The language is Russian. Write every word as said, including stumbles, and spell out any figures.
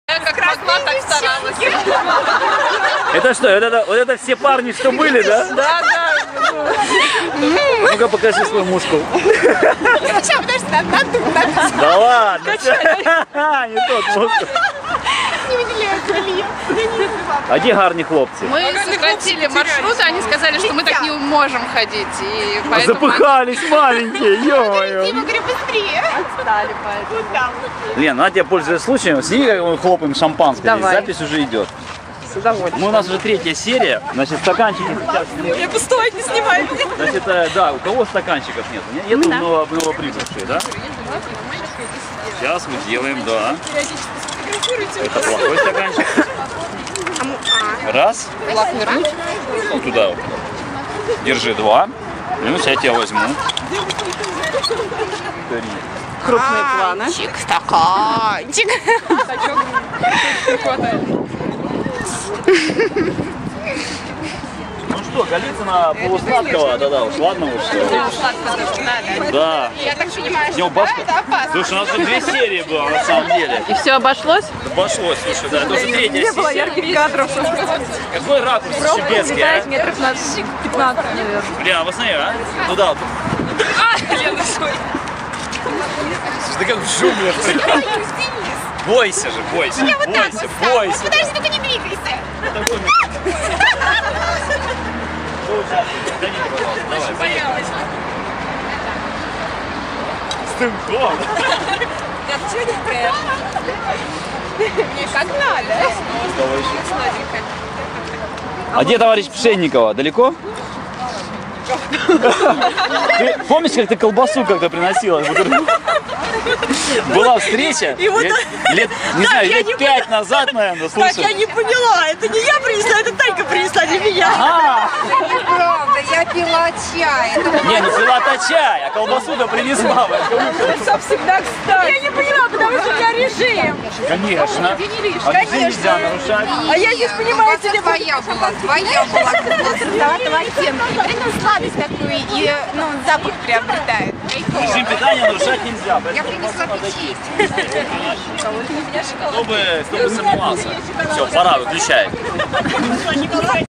Я как могла, так старалась. Это что, вот это, вот это все парни, что были, да? Да, да. Ну-ка покажи свой мускул. Сейчас, подожди, надо, надо. Да ладно. Не тот мускул. Не выделяю крылья. Я не знала. А где гарні хлопці? Мы сократили маршруты, они сказали, что мы так не можем ходить. И поэтому... Запыхались маленькие, ё-моё. Дима, говорю, быстрее. Отстали поэтому. Вот там. Лен, ну а тебе, пользуясь случаем, сними, как мы хлопаем шампанское. Давай. Запись уже идет. С удовольствием. Ну, у нас уже третья серия. Значит, стаканчики сейчас. Я пустой, не снимай. Значит, э, да, у кого стаканчиков нет? Нет Да. ново- новоприбывшие, да? Сейчас мы делаем, да. Это плохой стаканчик. Раз. Лак вернуть? Вот туда вот. Держи два. Ну, сейчас я тебя возьму. Три. Крупные планы. Чик, стаканчик. Ну что, Голицына полусладкого, да-да, уж ладно уж. Да. Я так понимаю, С него бабка. это опасно. Слушай, у нас уже две серии было на самом деле. И все обошлось? Обошлось, слушай, да, это уже третья Не было серия. ярких кадров. Какой ракурс щебецкий, а? Метров на пятнадцать, наверное. Бля, обосной, а? Туда вот. А, Лена, стой. Ты как в джунглях. Бойся же, бойся. Я вот так Бойся, вот бойся. встала. Подожди, только не двигайся. Давай, поехали. С дымком. Горчуненькая. Мне как надо. Сладенькая. А где товарищ Пшенникова? Далеко? Ты помнишь, как ты колбасу когда приносила? Была встреча лет, лет, не знаю, я лет не пять назад, наверное, Так, я слушай. не поняла, это не я принесла, это Танька принесла для меня. А, Правда, я пила чай. не, не пила-то чай, а колбасу-то принесла. Всегда кстати. Я не поняла, потому что у меня режим. Конечно. А режим нельзя нарушать. А я здесь, понимаете, Это твоя была, твоя была. Золотого оттенка. И при этом сладость такую, и ну, запах приобретает. Режим питания нарушать нельзя. Я принесла печенье. Кто бы, кто бы сомневался. Все, пора, выключай.